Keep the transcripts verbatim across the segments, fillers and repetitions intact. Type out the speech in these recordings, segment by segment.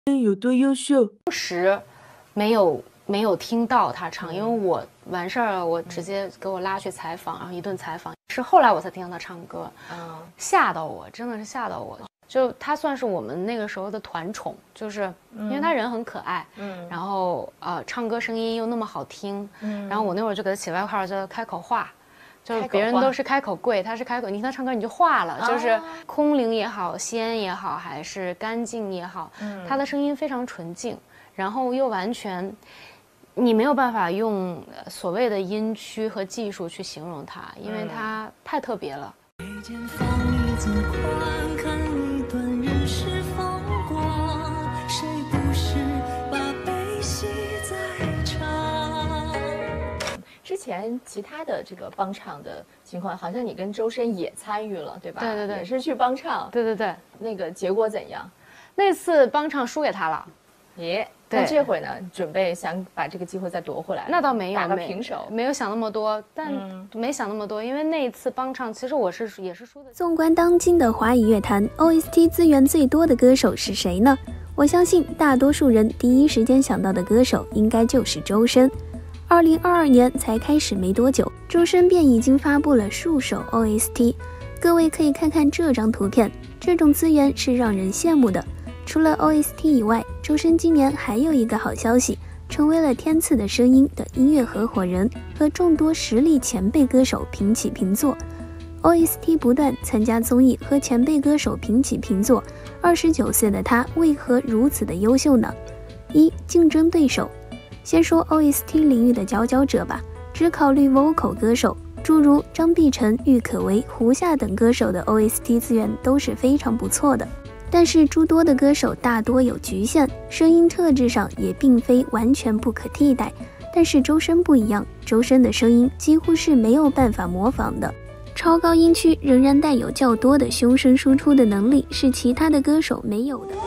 有多优秀？ 当时没有没有听到他唱，因为我完事儿了，我直接给我拉去采访，然后一顿采访，是后来我才听到他唱歌，嗯，吓到我，真的是吓到我。就他算是我们那个时候的团宠，就是因为他人很可爱，嗯，然后呃唱歌声音又那么好听，嗯，然后我那会儿就给他起外号叫开口话。就是别人都是开口贵，他是开口，你听他唱歌你就化了，就是空灵也好，仙也好，还是干净也好，嗯，他的声音非常纯净，然后又完全，你没有办法用所谓的音区和技术去形容他，因为他太特别了。 之前其他的这个帮唱的情况，好像你跟周深也参与了，对吧？ 对对对， 也是去帮唱。 对对对， 那个结果怎样？ 那次帮唱输给他了。 耶，那这回呢？准备想把这个机会再夺回来？ 那倒没有， 打个平手， 没有想那么多，但没想那么多，因为那一次帮唱，其实我是也是输的。 纵观当今的华语乐坛 ，O S T 资源最多的歌手是谁呢？我相信大多数人第一时间想到的歌手应该就是周深。二零二二年才开始没多久，周深便已经发布了数首 O S T。各位可以看看这张图片，这种资源是让人羡慕的。除了 O S T 以外，周深今年还有一个好消息，成为了天赐的声音的音乐合伙人，和众多实力前辈歌手平起平坐。O S T 不断参加综艺，和前辈歌手平起平坐。二十九岁的他为何如此的优秀呢？一、竞争对手。先说 O S T 领域的佼佼者吧，只考虑 vocal 歌手，诸如张碧晨、郁可唯、胡夏等歌手的 O S T 资源都是非常不错的。但是诸多的歌手大多有局限，声音特质上也并非完全不可替代。但是周深不一样，周深的声音几乎是没有办法模仿的，超高音区仍然带有较多的胸声输出的能力，是其他的歌手没有的。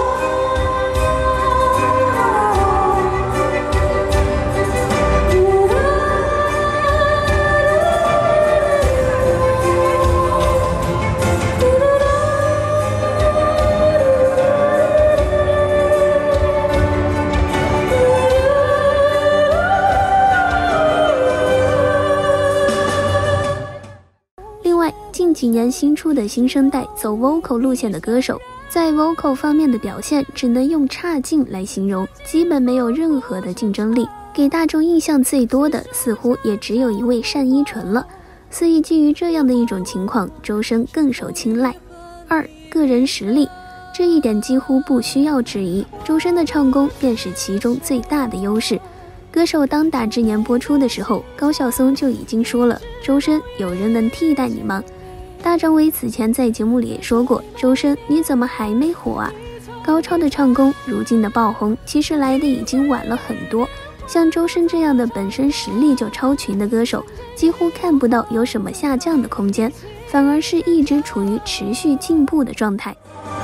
近几年新出的新生代走 vocal 路线的歌手，在 vocal 方面的表现只能用差劲来形容，基本没有任何的竞争力。给大众印象最多的似乎也只有一位单依纯了。所以基于这样的一种情况，周深更受青睐。二、个人实力，这一点几乎不需要质疑，周深的唱功便是其中最大的优势。歌手当打之年播出的时候，高晓松就已经说了，周深有人能替代你吗？大张伟此前在节目里也说过，周深你怎么还没火啊？高超的唱功，如今的爆红其实来的已经晚了很多。像周深这样的本身实力就超群的歌手，几乎看不到有什么下降的空间，反而是一直处于持续进步的状态。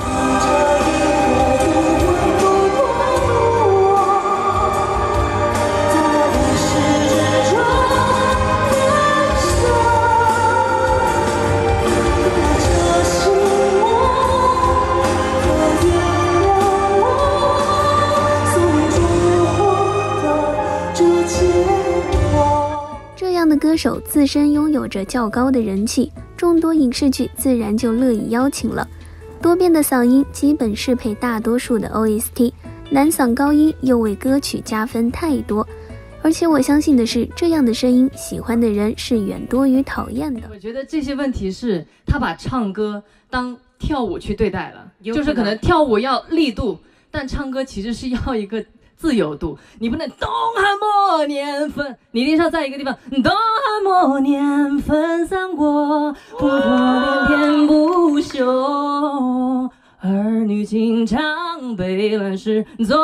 歌手自身拥有着较高的人气，众多影视剧自然就乐意邀请了。多变的嗓音基本适配大多数的 O S T， 男嗓高音又为歌曲加分太多。而且我相信的是，这样的声音喜欢的人是远多于讨厌的。 我觉得这些问题是他把唱歌当跳舞去对待了，就是可能跳舞要力度，但唱歌其实是要一个自由度，你不能东汉末年分，你一定要在一个地方。东汉末年分三国，不多连天不休，儿女情长，悲乱世左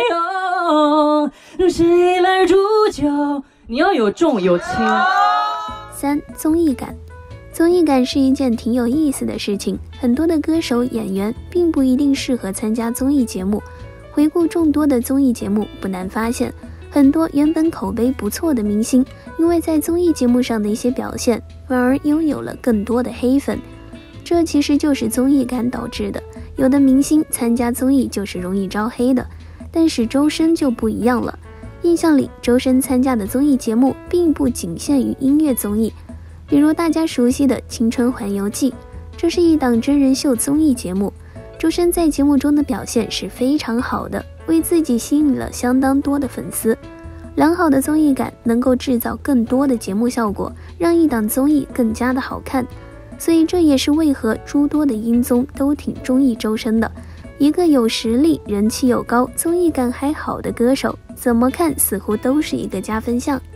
右，谁来煮酒？你要有重有轻。 三、综艺感。综艺感是一件挺有意思的事情，很多的歌手演员并不一定适合参加综艺节目。回顾众多的综艺节目，不难发现，很多原本口碑不错的明星，因为在综艺节目上的一些表现，反而拥有了更多的黑粉。这其实就是综艺感导致的， 有的明星参加综艺就是容易招黑的，但是周深就不一样了。印象里，周深参加的综艺节目并不仅限于音乐综艺，比如大家熟悉的《青春环游记》，这是一档真人秀综艺节目。周深在节目中的表现是非常好的，为自己吸引了相当多的粉丝。良好的综艺感能够制造更多的节目效果，让一档综艺更加的好看。所以这也是为何诸多的音综都挺中意周深的。一个有实力、人气又高、综艺感还好的歌手，怎么看似乎都是一个加分项。